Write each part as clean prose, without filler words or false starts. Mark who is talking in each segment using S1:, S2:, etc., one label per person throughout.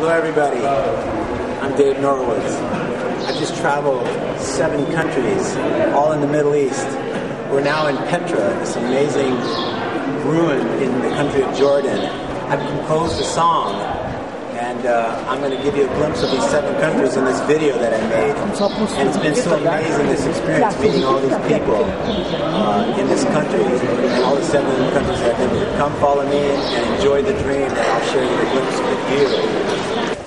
S1: Hello everybody, I'm Dave Norwoods. I've just traveled 7 countries, all in the Middle East. We're now in Petra, this amazing ruin in the country of Jordan. I've composed a song, and I'm going to give you a glimpse of these 7 countries in this video that I made. And it's been so amazing, this experience, meeting all these people in this country, and all the 7 countries that I've been to. Come follow me and enjoy the dream that I'll share you a glimpse with you.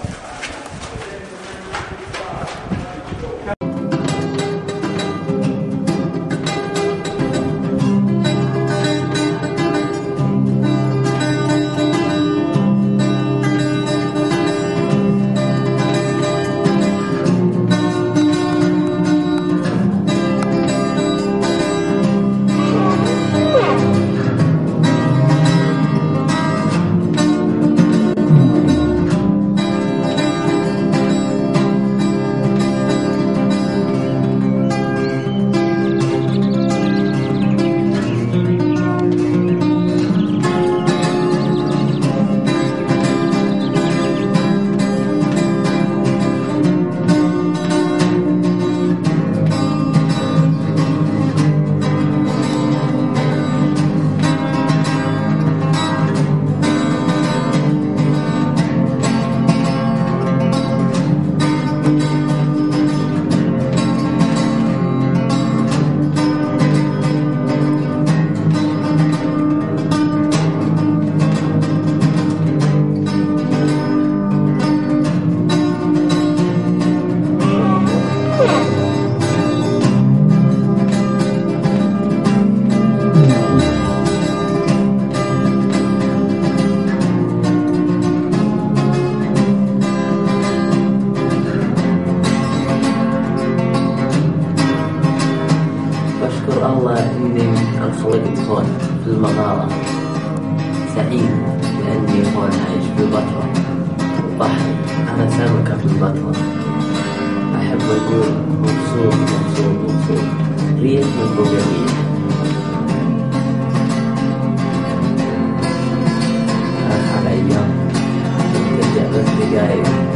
S2: الله إني انخلقت هون في المغارة، سعيد لأني هون عايش في بترا وبحر. أنا سمكة في البترا، أحب أقول مبسوط مبسوط مبسوط، ريح من فوق الريح. راح على أيام ترجع بس دقايق.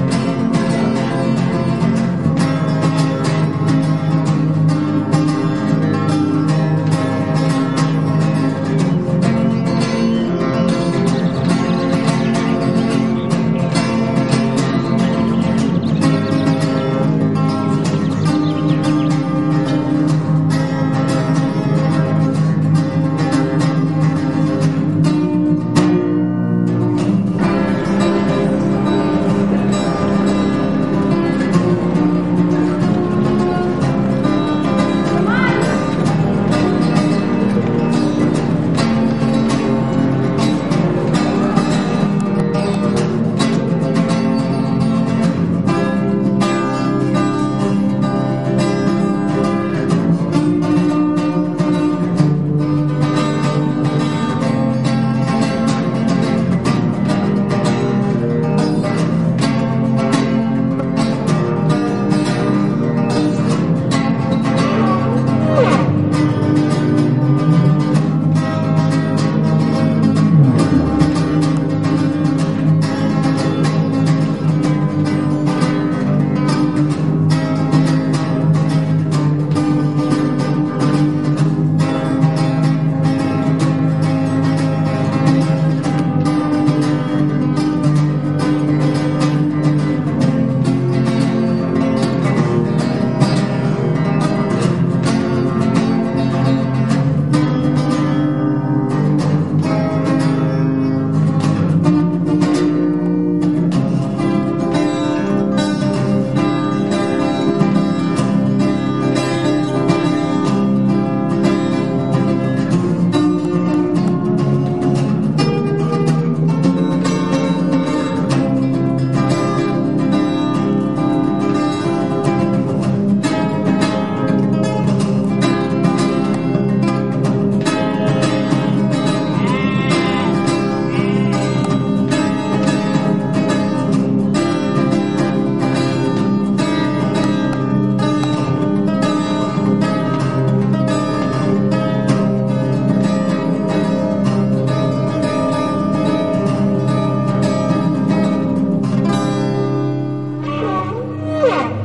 S3: Yeah.